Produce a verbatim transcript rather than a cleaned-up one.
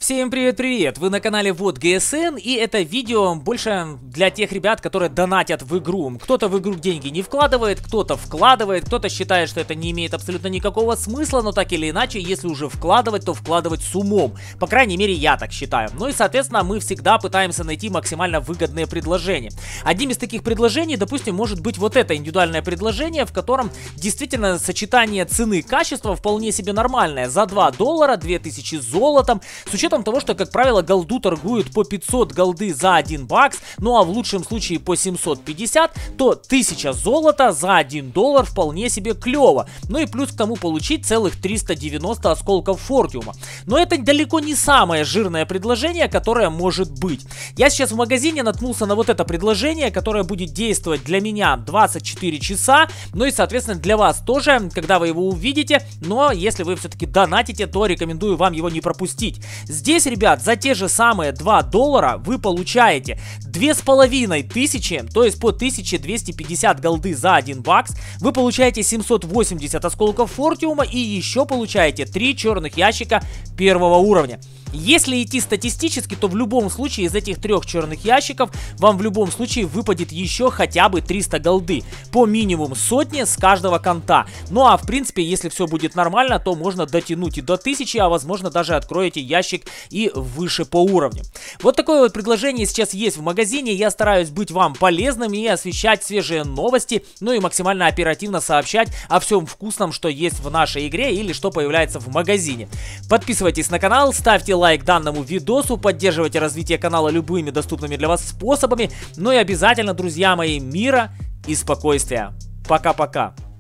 Всем привет-привет! Вы на канале Вот ГСН, и это видео больше для тех ребят, которые донатят в игру. Кто-то в игру деньги не вкладывает, кто-то вкладывает, кто-то считает, что это не имеет абсолютно никакого смысла, но так или иначе, если уже вкладывать, то вкладывать с умом. По крайней мере, я так считаю. Ну и, соответственно, мы всегда пытаемся найти максимально выгодные предложения. Одним из таких предложений, допустим, может быть вот это индивидуальное предложение, в котором действительно сочетание цены и качества вполне себе нормальное. За два доллара, две тысячи золотом, с учетом того, что, как правило, голду торгуют по пятьсот голды за один бакс, ну а в лучшем случае по семьсот пятьдесят, то тысяча золота за один доллар вполне себе клево. Ну и плюс к тому получить целых триста девяносто осколков фортиума. Но это далеко не самое жирное предложение, которое может быть. Я сейчас в магазине наткнулся на вот это предложение, которое будет действовать для меня двадцать четыре часа, ну и, соответственно, для вас тоже, когда вы его увидите. Но если вы все-таки донатите, то рекомендую вам его не пропустить. Здесь, ребят, за те же самые два доллара вы получаете две с половиной тысячи, то есть по тысяче двести пятьдесят голды за один бакс. Вы получаете семьсот восемьдесят осколков фортиума и еще получаете три черных ящика первого уровня. Если идти статистически, то в любом случае из этих трех черных ящиков вам в любом случае выпадет еще хотя бы триста голды. По минимум сотни с каждого конта. Ну а в принципе, если все будет нормально, то можно дотянуть и до тысячи, а возможно даже откроете ящик и выше по уровню. Вот такое вот предложение сейчас есть в магазине. Я стараюсь быть вам полезным и освещать свежие новости, ну и максимально оперативно сообщать о всем вкусном, что есть в нашей игре или что появляется в магазине. Подписывайтесь на канал, ставьте лайк данному видосу, поддерживайте развитие канала любыми доступными для вас способами. Ну и обязательно, друзья мои, мира и спокойствия. Пока-пока.